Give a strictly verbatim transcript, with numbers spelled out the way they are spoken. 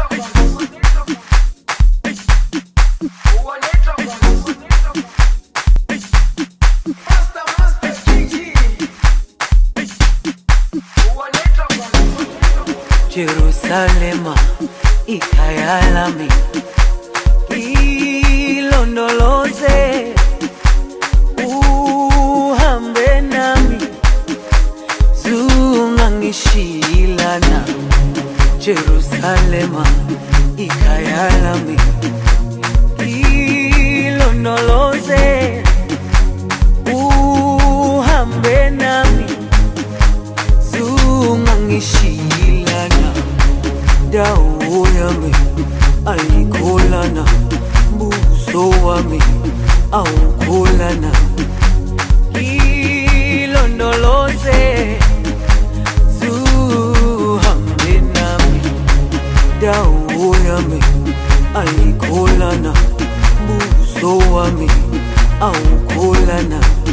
Jerusalema ikhaya lami ilondoloze uhambe nami zungangishilana. Jerusalema ikhaya lami ilondoloze uhambe nami zungangishilana. Dawo yami ayikholana, buso wami awukholana. Ilondoloze zuhambe nami. Dawo yami ayikholana, buso wami awukholana.